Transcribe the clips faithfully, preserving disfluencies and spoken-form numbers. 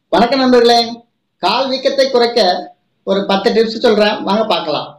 வணக்கம் நண்பர்களே, கால் வீக்கத்தை குறைக்க ஒரு பத்து டிப்ஸ் சொல்றேன், வாங்க பார்க்கலாம்.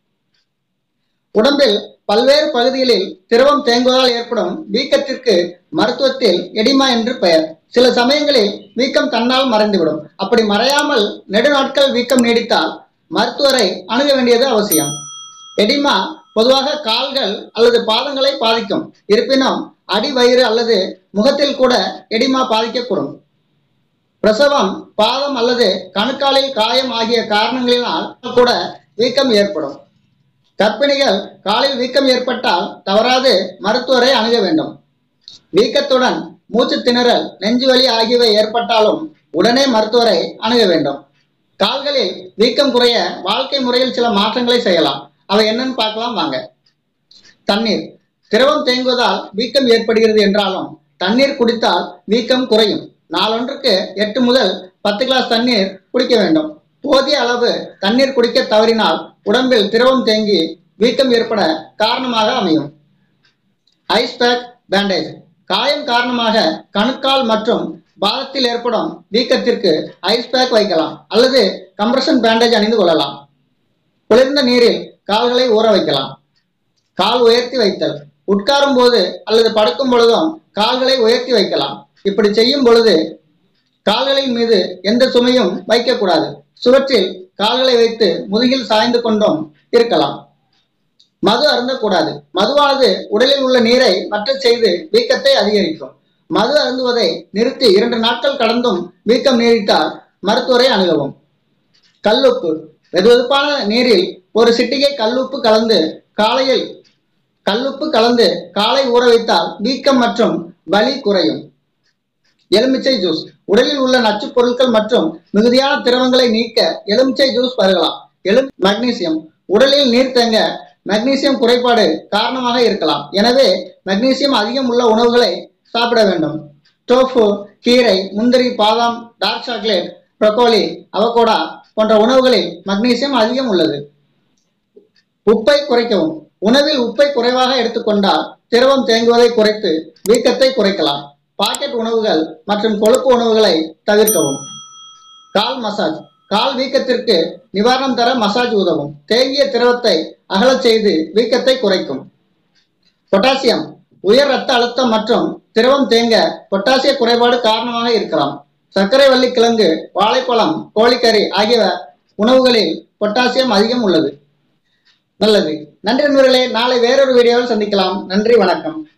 உடம்பில் பல்வேறு பகுதிகளில் திரவம் தேங்குவதால் ஏற்படும் வீக்கத்திற்கு மருத்துவத்தில் எடிமா என்று பெயர். சில சமயங்களில் வீக்கம் தன்னால் மறைந்துவிடும். அப்படி மறையாமல் நெடுநாட்கள் வீக்கம் நீடித்தால் மருத்துவரை அணுக வேண்டியது அவசியம். எடிமா பொதுவாக கால்கள் அல்லது பாதங்களை பாதிக்கும். இருப்பினும் அடி வயிறு அல்லது முகத்தில் கூட எடிமா பாதிக்கக்கூடும். பிரசவம், பாதம் அல்லது கணுக்காலில் காயம் ஆகிய காரணங்களினால் கூட வீக்கம் ஏற்படும். கர்ப்பிணிகள் காலில் வீக்கம் ஏற்பட்டால் தவறாது மருத்துவரை அணுக வேண்டும். வீக்கத்துடன் மூச்சு திணறல், நெஞ்சுவலி ஆகியவை ஏற்பட்டாலும் உடனே மருத்துவரை அணுக வேண்டும். கால்களில் வீக்கம் குறைய வாழ்க்கை முறையில் சில மாற்றங்களை செய்யலாம். அவை என்னன்னு பார்க்கலாம் வாங்க. தண்ணீர். திரவம் தேங்குவதால் வீக்கம் ஏற்படுகிறது என்றாலும் தண்ணீர் குடித்தால் வீக்கம் குறையும். நாளொன்றுக்கு எட்டு முதல் பத்து கிளாஸ் தண்ணீர் குடிக்க வேண்டும். போதிய அளவு தண்ணீர் குடிக்க தவறினால் உடம்பில் திரவம் தேங்கி வீக்கம் ஏற்பட காரணமாக அமையும். Ice pack, bandage. காயம் காரணமாக கணுக்கால் மற்றும் பாதத்தில் ஏற்படும் வீக்கத்திற்கு ஐஸ் பேக் வைக்கலாம் அல்லது கம்ப்ரஷன் பேண்டேஜ் அணிந்து கொள்ளலாம். குளிர்ந்த நீரில் கால்களை ஊற வைக்கலாம். கால் உயர்த்தி வைத்தல். உட்காரும் போது அல்லது படுக்கும் பொழுதும் கால்களை உயர்த்தி வைக்கலாம். இப்படி செய்யும் பொழுது கால்களின் மீது எந்த சுமையும் வைக்கக்கூடாது. சுவற்றில் கால்களை வைத்து முதுகில் சாய்ந்து கொண்டும் இருக்கலாம். மது அருந்தக்கூடாது. மதுவானது உடலில் உள்ள நீரை வற்றச் செய்து வீக்கத்தை அதிகரிக்கும். மது அருந்துவதை நிறுத்தி இரண்டு நாட்கள் கடந்தும் வீக்கம் நீடித்தால் மருத்துவரை அணுகவும். கல்லுப்பு. வெதுவெதுப்பான நீரில் ஒரு சிட்டிகை கல்லுப்பு கலந்து காலையில் கல்லுப்பு கலந்து காலை ஊற வைத்தால் வீக்கம் மற்றும் வலி குறையும். எலுமிச்சை ஜூஸ். உடலில் உள்ள நச்சு பொருட்கள் மற்றும் மிகுதியான திரவங்களை நீக்க எலுமிச்சை ஜூஸ் பருகலாம். எலும் மக்னீசியம். உடலில் நீர் தேங்க மக்னீசியம் குறைபாடு காரணமாக இருக்கலாம். எனவே மக்னீசியம் அதிகம் உள்ள உணவுகளை சாப்பிட வேண்டும். டோஃபு, கீரை, முந்திரி, பாதாம், டார்க் சாக்லேட், ப்ரோக்கோலி, அவகோடா போன்ற உணவுகளில் மக்னீசியம் அதிகம் உள்ளது. உப்பை குறைக்கவும். உணவில் உப்பை குறைவாக எடுத்துக்கொண்டால் திரவம் தேங்குவதை குறைத்து வீக்கத்தை குறைக்கலாம். பாக்கெட் உணவுகள் மற்றும் கொழுப்பு உணவுகளை தவிர்க்கவும். கால் மசாஜ். கால் வீக்கத்திற்கு நிவாரணம் தர மசாஜ் உதவும். தேங்கிய திரவத்தை அகலச் செய்து வீக்கத்தை குறைக்கும். பொட்டாசியம். உயர் இரத்த அழுத்தம் மற்றும் திரவம் தேங்க பொட்டாசிய குறைபாடு காரணமாக இருக்கலாம். சர்க்கரை வள்ளி கிழங்கு, வாழைப்பழம், கோழிக்கறி ஆகிய உணவுகளில் பொட்டாசியம் அதிகம் உள்ளது. நல்லது. நன்றி நண்பர்களே, நாளை வேறொரு வீடியோவில் சந்திக்கலாம். நன்றி, வணக்கம்.